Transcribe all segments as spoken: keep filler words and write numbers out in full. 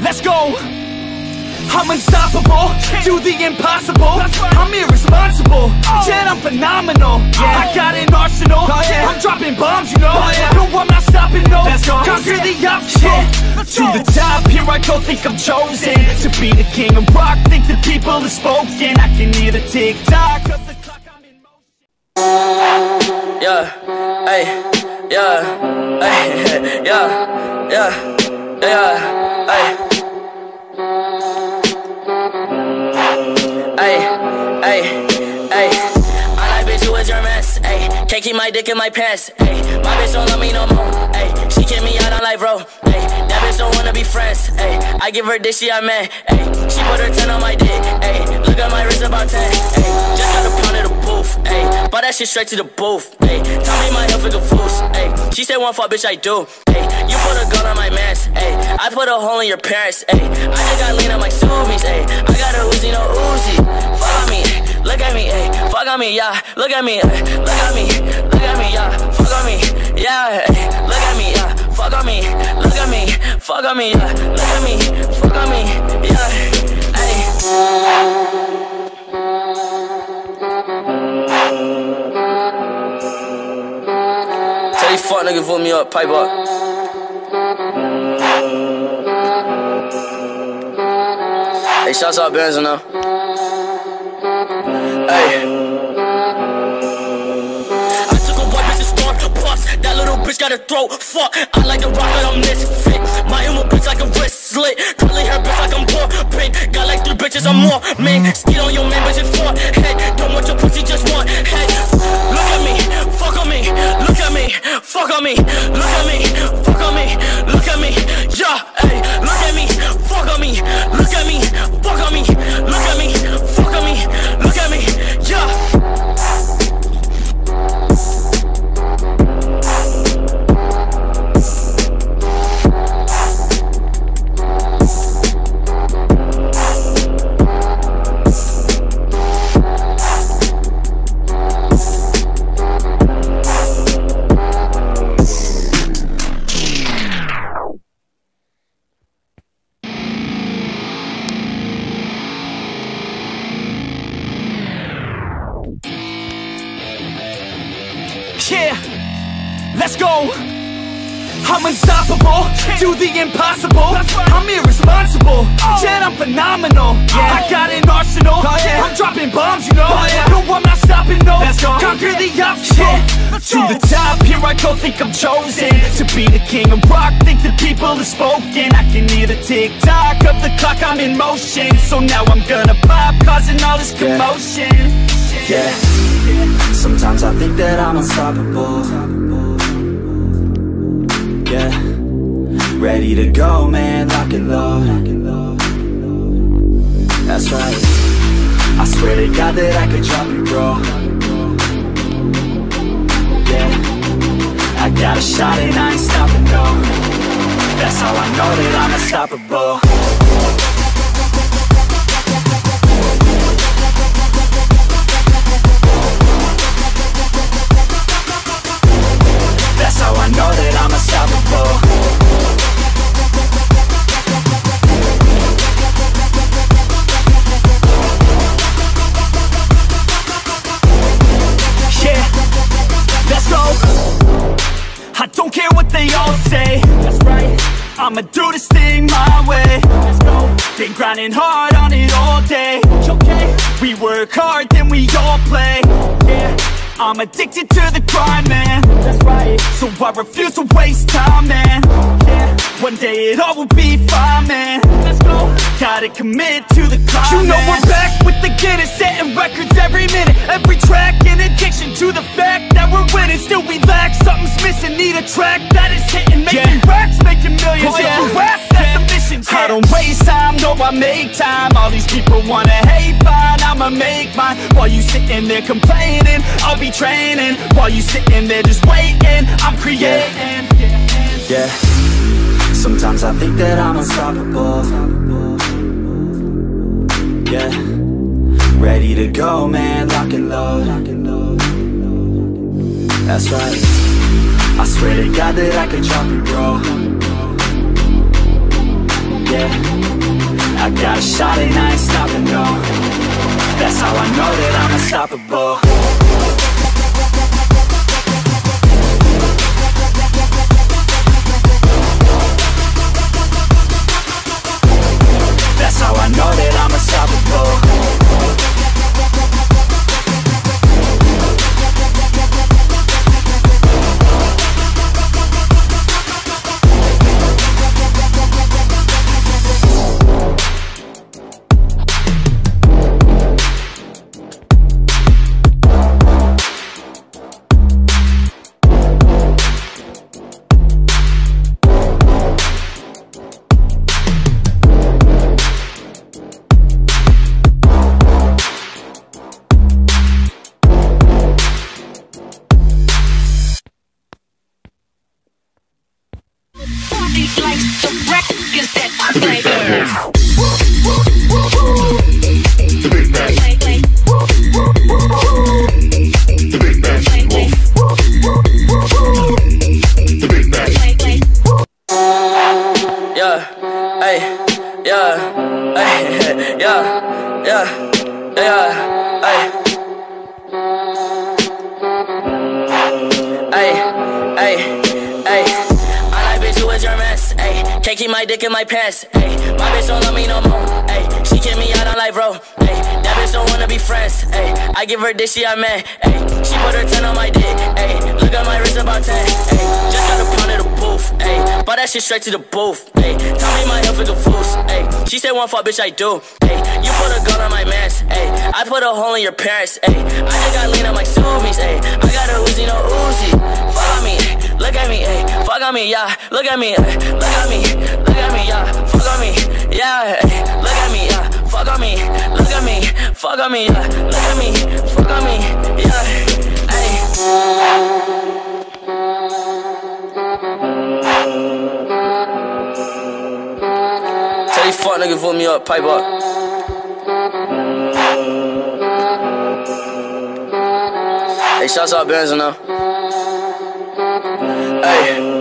let's go. I'm unstoppable, do the impossible. I'm irresponsible, yet I'm phenomenal. I got an arsenal, I'm dropping bombs, you know. No, I'm not stopping, no. Conquer the obstacle. To the top, here I go, think I'm chosen to be the king of rock, think the people have spoken. I can hear the tick-tock of the clock, I'm in motion. Yeah, ay, yeah, ay, yeah, yeah, yeah, ay. Ay, ay, ay. I like bitch, who is your mess? Ay, can't keep my dick in my pants. Ay, my bitch don't love me no more. Ay, she kick me out on life, bro. Ay, that bitch don't wanna be friends. Ay, I give her dick, she I man. Ay, she put her ten on my dick. Ay, look at my wrist about ten. Ay, just got a pound of the booth. Ay, bought that shit straight to the booth. Ay, tell me my health is a foos. Ay, she said one fuck, bitch, I do. Ay, you put a gun on my mans. Ay, I put a hole in your parents. Ay, I just got lean on my zoomies. Ay, I got a Uzi, no Uzi. Fuck on me, look at me, ay, fuck on me, yeah. Look at me, ay, look at me, look at me, yeah. Fuck on me, yeah. Ay, look at me, yeah. Fuck on me, look at me, fuck on me, yeah. Look at me, fuck on me, yeah. Ay. Tell these fuck niggas vote me up, pipe up. Hey, shouts out Benz now. Hey. I took a white bitch to store, bust. That little bitch got a throat, fuck. I like the rock, but I'm misfit. My emo bitch like a wrist slit. Curly hair bitch like I'm poor, pink. Got like three bitches, I'm more, man. Steal on your man, bitch, it's four. Hey, don't want your pussy, just one. Hey, look at me, fuck on me. Look at me, fuck on me. Look at me, fuck on me. Look at me, yeah. Hey, look at me, fuck on me. Look at me, fuck on me. Look at me, fuck on me. Look at me, yeah. Yeah, let's go. I'm unstoppable, do the impossible. I'm irresponsible, yet I'm phenomenal. I got an arsenal, I'm dropping bombs, you know. No, I'm not stopping, no. Conquer the obstacle. To the top, here I go, think I'm chosen to be the king of rock, think the people have spoken. I can hear the tick-tock of the clock, I'm in motion. So now I'm gonna pop, causing all this commotion. Yeah, sometimes I think that I'm unstoppable. Yeah, ready to go, man, lock and load. That's right, I swear to God that I could drop you, bro. Yeah, I got a shot and I ain't stopping, no. That's how I know that I'm unstoppable. That's how I know that I'm unstoppable. Yeah, let's go. I don't care what they all say. That's right, I'ma do this thing my way. Let's go. Been grinding hard on it all day. Okay, we work hard, then we all play. Yeah, I'm addicted to the grind, man. That's right, so I refuse to waste time, man. Yeah, one day it all will be fine, man. Let's go. Gotta commit to the climb. You know man. We're back with the Guinness, setting records every minute, every track. An addiction to the fact that we're winning. Still we lack, something's missing. Need a track that is hitting, making yeah. racks, making millions. Oh, yeah. If you ask, that's the mission. Yeah. I don't waste time, no, I make time. All these people wanna hate, fine, I'ma make mine. While you sitting there complaining, I'll be training. While you sitting there just waiting, I'm creating. Yeah, yeah. Sometimes I think that I'm unstoppable. Yeah, ready to go, man, lock and load. That's right, I swear to God that I could drop you, bro. yeah. I got a shot and I ain't stopping, no. That's how I know that I'm unstoppable. That's how I know that I'm unstoppable. Dick in my pants, ayy. My bitch don't love me no more, ayy. She kick me out on live, bro, ayy. That bitch don't wanna be friends, ayy. I give her this, she a man, ayy. She put her ten on my dick, ayy. Look at my wrist about ten, ayy. Just got a pound of the booth, ayy. Bought that shit straight to the booth, ayy. Tell me my health is a fool's, ayy. She said one fuck, bitch, I do, ayy. You put a gun on my mans, ayy. I put a hole in your parents, ayy. I just got lean on my Subies, ayy. I got a Uzi, no Uzi. Fuck on me, look at me, ayy. Fuck on me, yeah. Look at me, ayy. Look at me, look at me, yeah. Fuck on me, yeah. Ay. Look at me, yeah. Fuck on me, look at me. Fuck on me, yeah. Look at me, fuck on me, yeah. Ay. Tell these fuck niggas vote me up, pipe up. Hey, shouts out Benz now. Hey.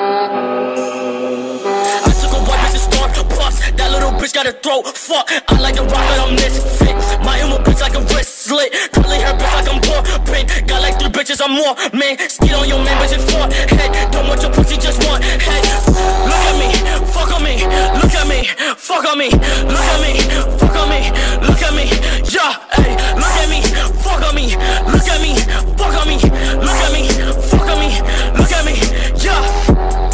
That little bitch got a throat, fuck. I like to rock it, I'm misfit. My emo bitch like a wrist slit. Curly hair bitch like I'm poor pink. Got like three bitches, I'm more man. Skid on your man, bitch, it's four head. Don't want your pussy, just one head. Look at me, fuck on me. Look at me, fuck on me. Look at me, fuck on me. Look at me, yeah, hey. Look at me, fuck on me. Look at me, fuck on me. Look at me, fuck on me. Look at me, yeah.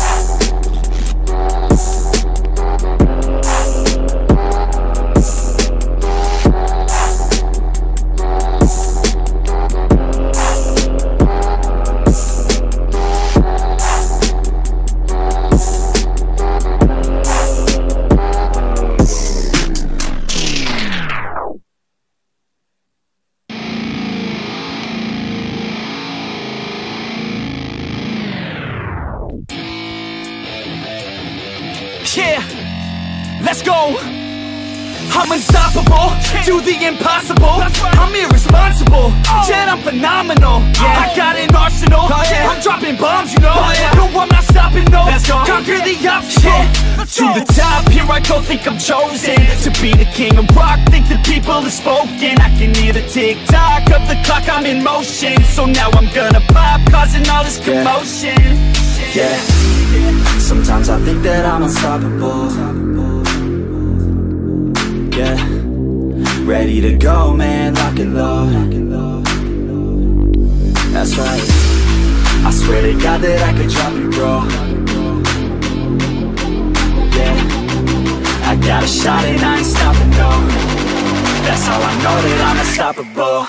I'm unstoppable, do the impossible. I'm irresponsible, yet I'm phenomenal. I got an arsenal, I'm dropping bombs, you know. No, I'm not stopping, no. Conquer the obstacle. To the top, here I go, think I'm chosen to be the king of rock, think the people have spoken. I can hear the tick-tock of the clock, I'm in motion. So now I'm gonna pop, causing all this commotion. Yeah, sometimes I think that I'm unstoppable. Yeah, ready to go, man, lock it low. That's right, I swear to God that I could drop you, bro. Yeah, I got a shot and I ain't stopping, no. That's how I know that I'm unstoppable.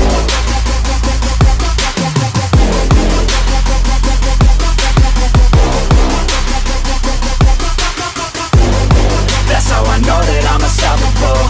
That's how I know that I'm unstoppable.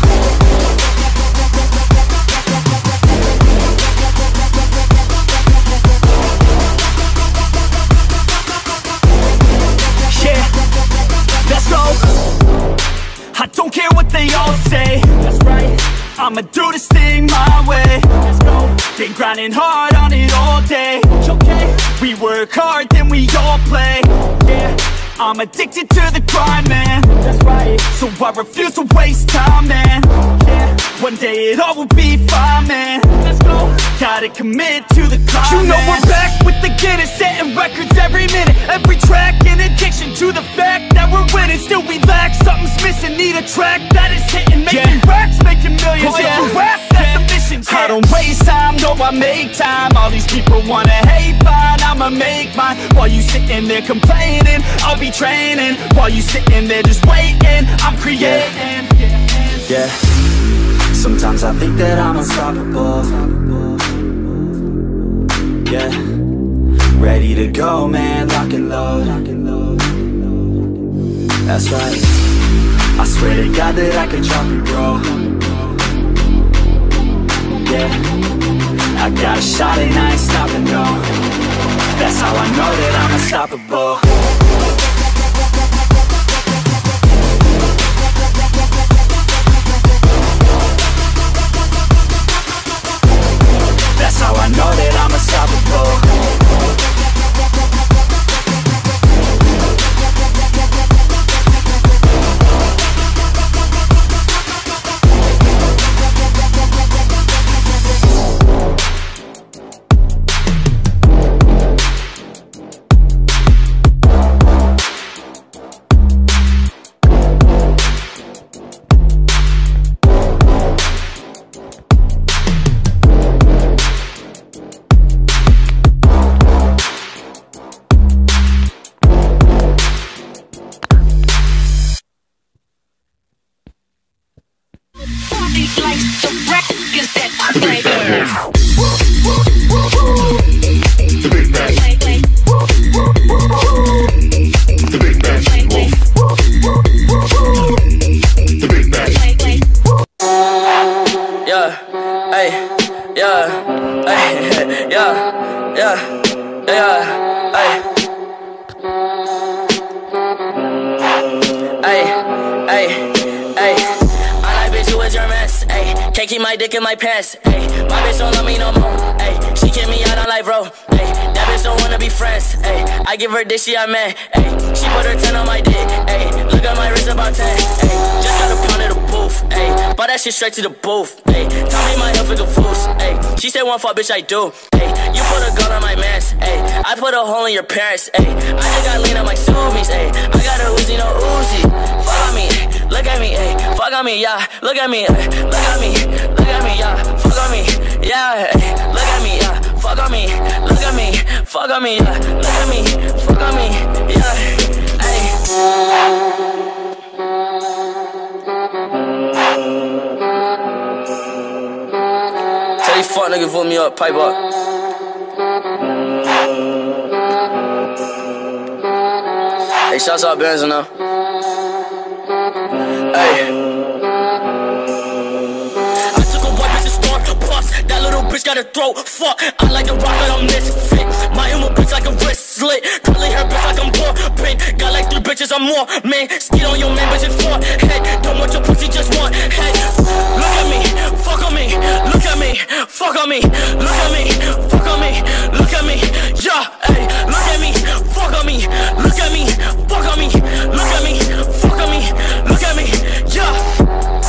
Yeah, let's go. I don't care what they all say. That's right, I'ma do this thing my way. Let's go. Been grinding hard on it all day. Okay, we work hard, then we all play. Yeah, I'm addicted to the grind, man. That's right. So I refuse to waste time, man. Yeah. One day it all will be fine, man. Let's go. Gotta commit to the climb. You know man. We're back with the Guinness, setting records every minute, every track. An addiction to the fact that we're winning. Still we lack, something's missing. Need a track that is hitting, making yeah. racks, making millions. Oh, yeah. If you ask, that's the mission. Yeah. I don't waste time, no, I make time. All these people wanna hate, fine, I'ma make mine. While you sitting there complaining, I'll be training. While you sitting there just waiting, I'm creating. Yeah, yeah. Sometimes I think that I'm unstoppable. Yeah, ready to go, man, lock and load. That's right, I swear to God that I could drop it, bro. Yeah, I got a shot and I ain't stopping, no. That's how I know that I'm unstoppable. That's how I know that I'm unstoppable. Dick in my pants, ayy. My bitch don't love me no more, ayy. She kick me out on life, bro, ayy. That bitch don't wanna be friends, ayy. I give her dick, she a man, ayy. She put her ten on my dick, ayy. Look at my wrist about ten, ayy. Just got a pound of the booth, ayy. Bought that shit straight to the booth, ayy. Tell me my health is a fool's, ayy. She said one fuck, bitch, I do, ayy. You put a gun on my mans, ayy. I put a hole in your parents, ayy. I just got lean on my Subies, ayy. I got a Uzi, no Uzi. Fuck on me, ayy. Look at me, ayy. Fuck on me, yeah. Look at me, ayy. Look at me, look at me, yeah. Fuck on me, yeah. Ay. Look at me, yeah. Fuck on me, look at me. Fuck on me, yeah. Look at me, fuck on me, yeah. Ay. Tell these fuck niggas vote me up, pipe up. Hey, shouts out Benz now. Hey. That little bitch got a throat, fuck. I like the rock, but I'm misfit. My emo bitch like a wrist slit. Curly hair bitch like I'm poor, pink. Got like three bitches, I'm more, man. Skid on your man, bitch, it's four. Hey, don't want your pussy, just one. Hey, look at me, fuck on me. Look at me, fuck on me. Look at me, fuck on me. Look at me, yeah, hey. Look at me, fuck on me. Look at me, fuck on me. Look at me, fuck on me. Look at me, yeah.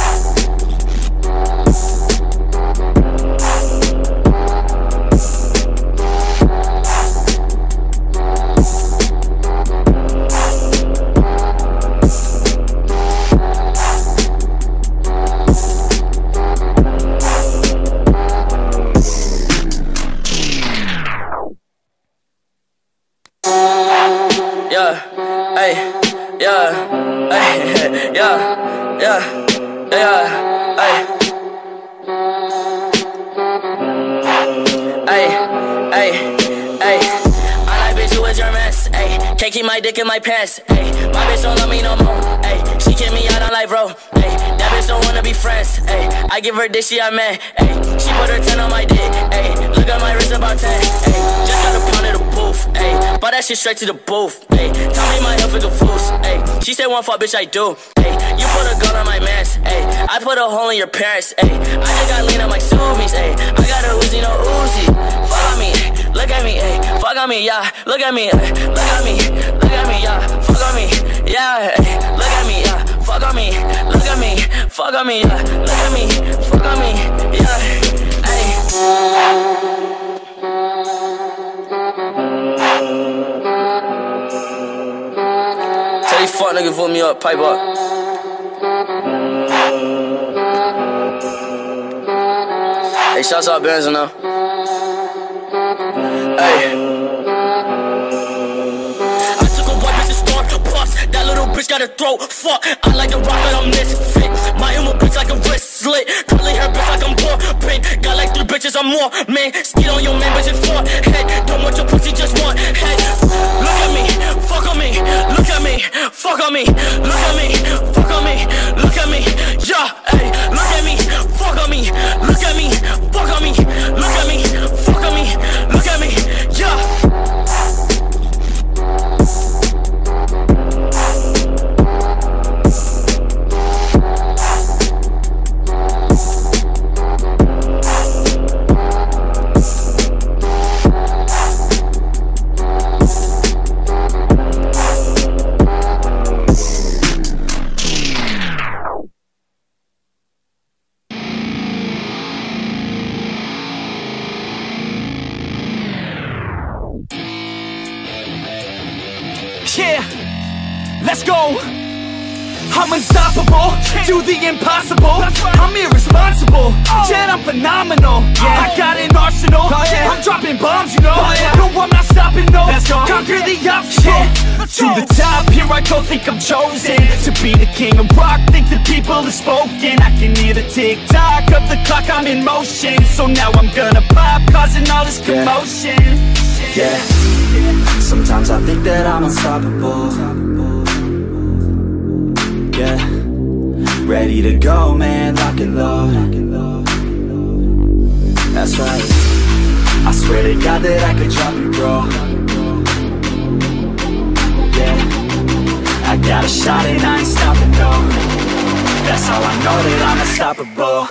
My dick in my pants, ayy. My bitch don't love me no more, ayy. She kick me out on life, bro, ayy. That bitch don't wanna be friends, ayy. I give her dick, she a man, ayy. She put her ten on my dick, ayy. Look at my wrist about ten, ayy. Just got a pound of the booth, ayy. Bought that shit straight to the booth, ayy. Tell me my health is a fool's, ayy. She said one fuck, bitch, I do, ayy. You put a gun on my mans, ayy. I put a hole in your parents, ayy. I just got lean on my Subies, ayy. I got a Uzi, no Uzi. Fuck on me, look at me, ayy. Fuck on me, yeah. Look at me, ayy. Look at me, look at me, yeah. Fuck on me, yeah. Ay, look at me, yeah. Fuck on me, look at me, fuck on me, yeah. Look at me, fuck on me, yeah. Ay. Tell these fuck niggas put me up, pipe up. Hey, shouts out Benz now. Hey. That little bitch got a throat, fuck. I like the rock, but I'm misfit. My emo bitch like a wrist slit. Curly hair bitch like I'm poor pink. Got like three bitches, I'm more man. Skid on your man, bitch, it's four head. Don't want your pussy, just want head. Look at me, fuck on me. Look at me, fuck on me. Look at me, fuck on me. Look at me, yeah, hey. Look at me, fuck on me. Look at me, fuck on me. Look at me, fuck on me. Look at me, yeah. Yeah, let's go. I'm unstoppable, do the impossible. I'm irresponsible, yet I'm phenomenal. I got an arsenal, I'm dropping bombs, you know. No, I'm not stopping, no. Conquer the obstacle. To the top, here I go, think I'm chosen to be the king of rock, think the people have spoken. I can hear the tick-tock of the clock, I'm in motion. So now I'm gonna pop, causing all this commotion. Yeah, sometimes I think that I'm unstoppable. Yeah, ready to go, man, lock and load. That's right, I swear to God that I could drop you, bro. Yeah, I got a shot and I ain't stopping, no. That's how I know that I'm unstoppable.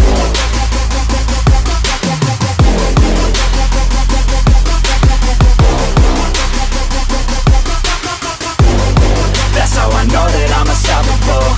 That's how I know that I'm unstoppable.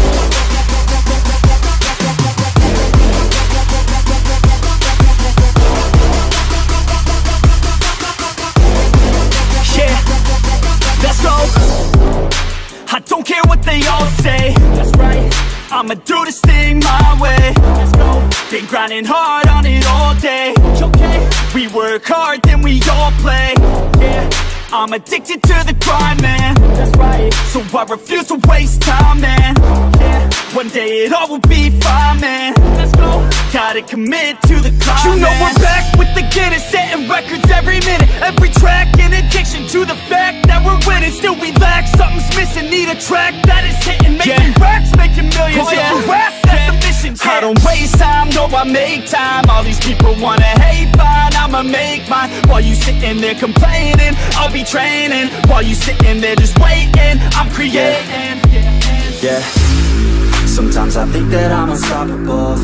Yeah, let's go. I don't care what they all say. That's right, I'ma do this thing my way. Let's go. Been grinding hard on it all day. Okay, we work hard, then we all play. Yeah, I'm addicted to the grind, man. That's right, so I refuse to waste time, man. Yeah, one day it all will be fine, man. Let's go. Gotta commit to the climb, you know, man. We're back with the Guinness, setting records every minute, every track. In addiction to the fact that we're winning, still we lack, something's missing. Need a track that is hitting, making yeah. racks, making millions. Oh, yeah. Harass, that's yeah. the mission. Yeah. I don't waste time, no, I make time. All these people wanna hate, fine, I'ma make mine. While you sitting there complaining, I'll be training. While you sitting there just waiting, I'm creating. Yeah, yeah. Sometimes I think that I'm unstoppable.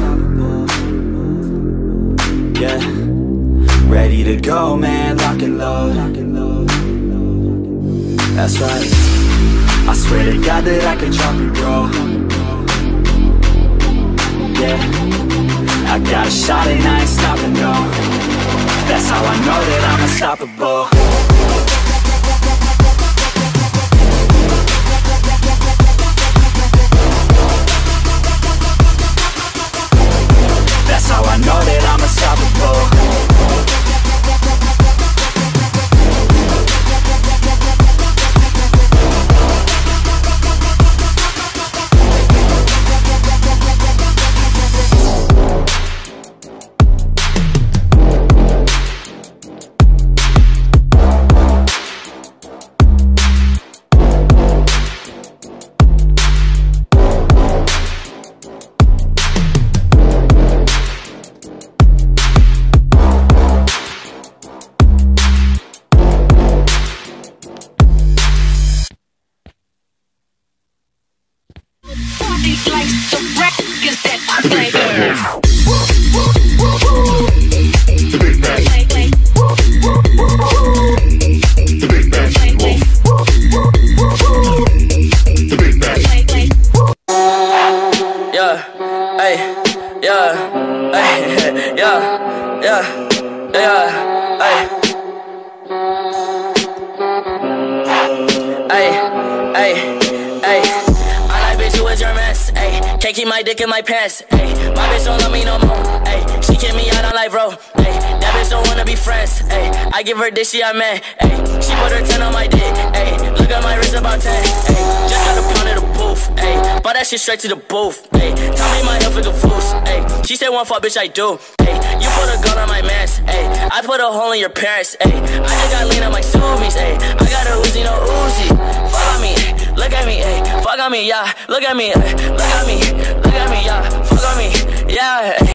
Yeah, ready to go, man, lock and load. That's right, I swear to God that I could drop you, bro. Yeah, I got a shot and I ain't stopping, no. That's how I know that I'm unstoppable. That's how I know that I'm unstoppable. Ay, yeah, yeah, yeah, ay. Ay, ay, ay. I like bitch who is your mess, ay. Can't keep my dick in my pants, ay. My bitch don't love me no more, ay. She kick me out on life, bro, ay. That bitch don't wanna be friends, ay. I give her dick, she I man, ay. She put her ten on my dick, ay. Look at my wrist about ten, ay. Just got a pound of the booth, ay. Bought that shit straight to the booth, ay. Tell me my health is a fool, ay. She said one fuck, bitch, I do, ay. You put a gun on my mans, ay. I put a hole in your parents, ay. I just got lean on my zoomies, ay. I got a Uzi, no Uzi. Fuck on me, look at me, ay. Fuck on me, yeah. Look at me, ay. Look at me, look at me, yeah. Fuck on me, yeah.